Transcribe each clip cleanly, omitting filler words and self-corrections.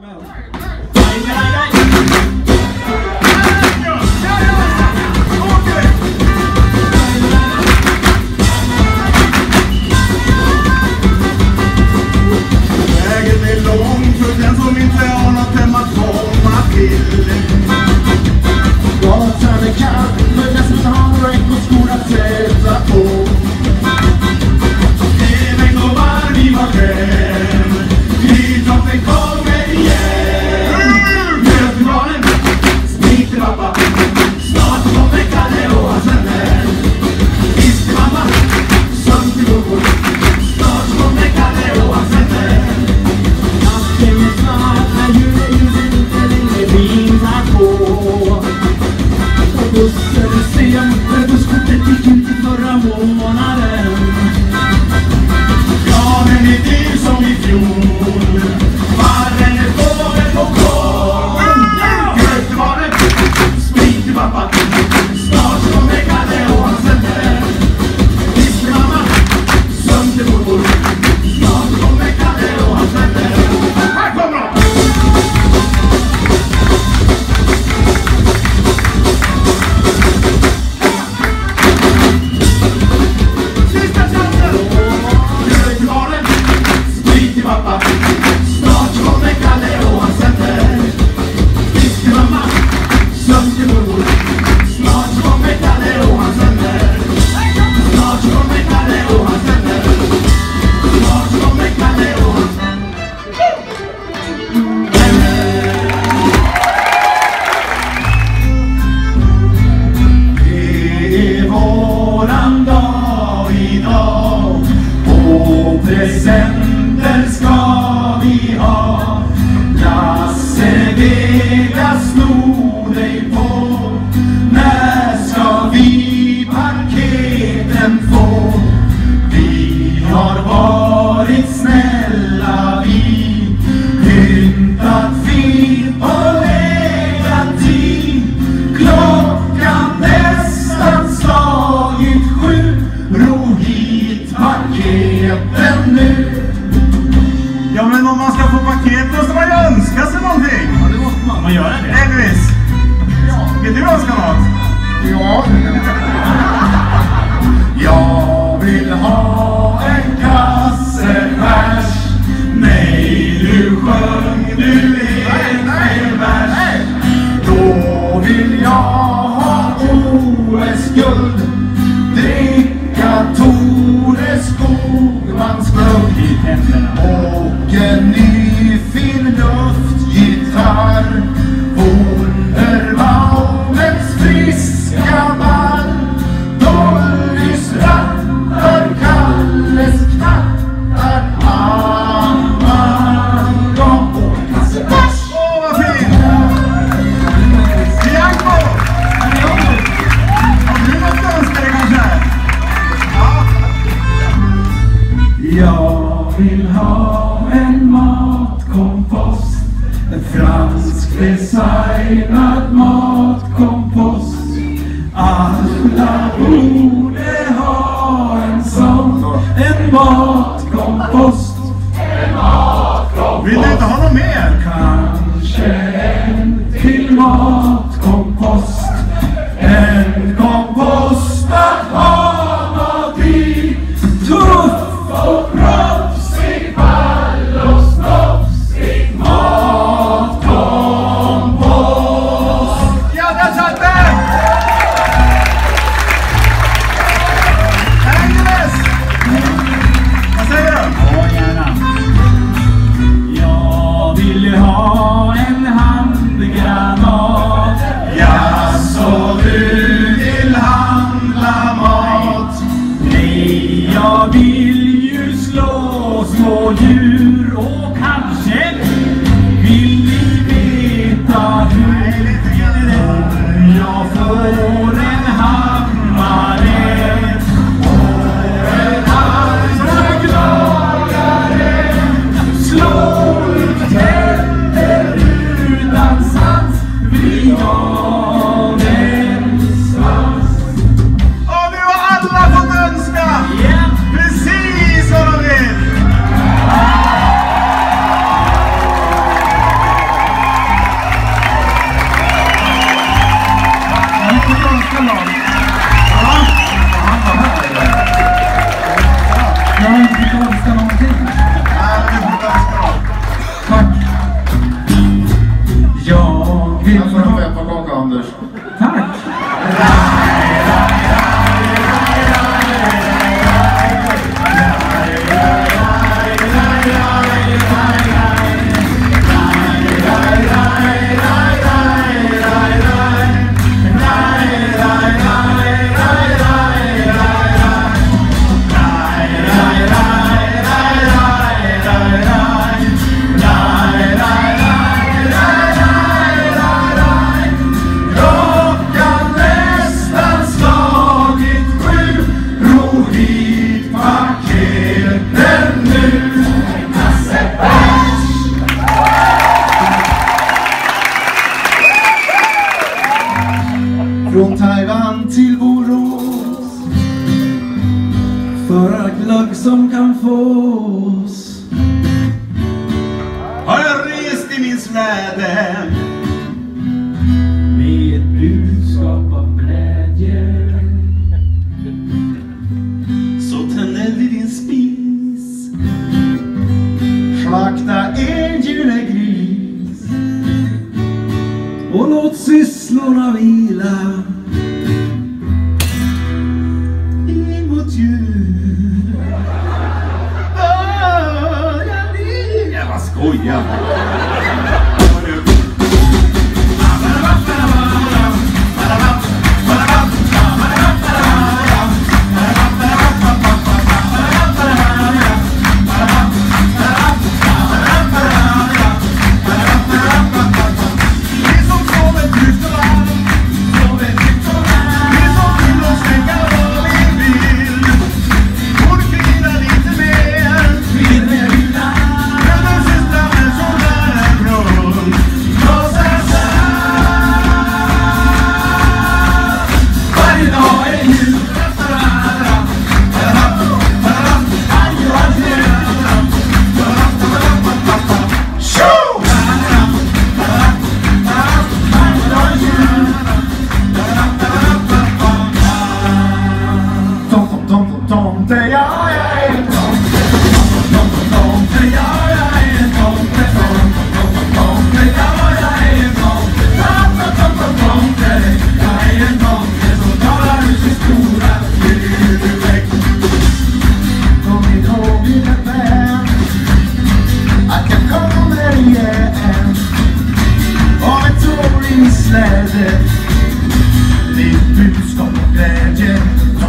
Vägen är lång för den som inte har något hem att komma till. Gatan är kall, men den som har en god skor att sätta på. En mängd och varv i var hem, idrotten kommer igen. Möt barnen, spring till pappa, snart kommer Kalle och hans vänner. Hiss till mamma, sömn till mormor, snart kommer Kalle och hans vänner. Natten är snart, när julen inte längre vilar på. Och bussen är sen, för busskortet gick ut i förra månaden. Ja, men det är det som i fjol. Varren är fågel på gång. Göteborgen, spring till pappa, snart kommer Kalle och hans vänner. Hiss till mamma, sömn till mormor, snart kommer Kalle och hans vänner. Här kommer de! Sista chansen! Göteborgen, spring till pappa, snart kommer Kalle och hans vänner. Hiss till mamma, sömn till mormor, snart kommer Kalle och hans vänner. Snart kommer Kalle och hans vänner. Snart kommer Kalle och hans vänner. Det är våran dag idag, och presenter ska vi ha. Lasse Vega snor dig på, när ska vi paketen få? Vi har varit snälla, vi pyntat fint och legat i. Klockan nästan slagit 7, ro hit paketen nu. Ja, men om man ska få paket måste man ju önska sig någonting. Ja, det måste man göra det. Elvis, vill du önska något? Ja. Jag vill ha en kasse bärs. Nej, du sjöng, du är vers. Då vill jag ha OS-guld, dricka Tore Skogmans glögg och en ny fin luftgitarr. Wunderbaumens friska ball, Dollys rattar, Kalles knattar, amalgam och kassebärs. Åh, vad fint! Bianco! Har du något önska dig kanske? Jag vill ha en matkompost, en fransk designad matkompost. Alla borde ha en sån, en matkompost. Vill du inte ha något mer? Kanske en till matkompost. En kompost att ha något i. Tuff och proffsig, ball och snofsig matkompost. Ja, där satt den! Agnes! Vad säger du? Ja, gärna. Jag vill ju Jag får en pepparkaka, Anders. Tack! Från Taiwan till Borås, För glögg som kan fås Har jag rest i min släde med ett budskap av glädje. Så tänd eld i din spis, slakta en julegris Och låt sysslorna vila emot jul. Jag bara skojar. Ditt budskap och glädje.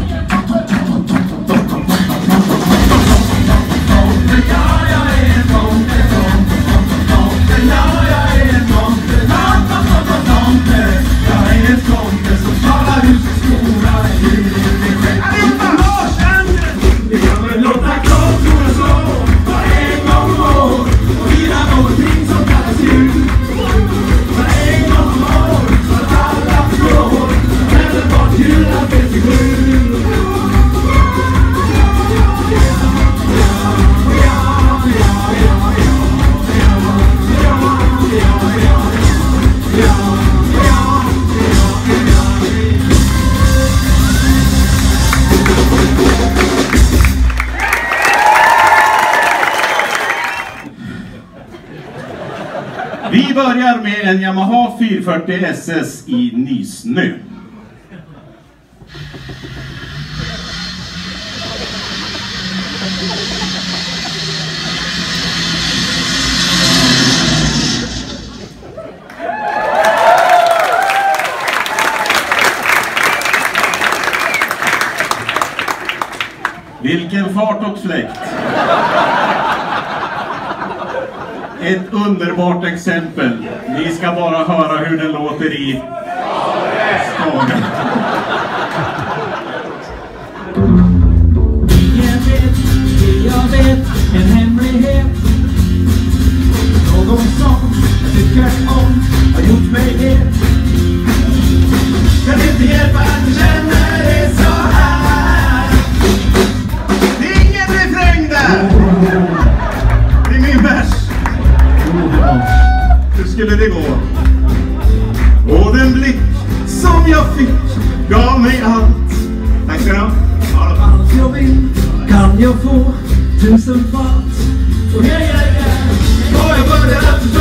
Vi börjar med en Yamaha 440 SS i nysnö. Vilken fart och fläkt! Ett underbart exempel. Ni ska bara höra hur den låter i Skåne. Jag vet en hemlighet. Någon som jag tycker om har gjort mig het. Kan inte hjälpa att du känner det så här. Det är ingen refräng där. Det är min vers. Hur skulle det gå? Och den blick som jag fick gav mig allt. Tack ska du ha. Allt jag vill kan jag få tusenfalt. Och jag börjar att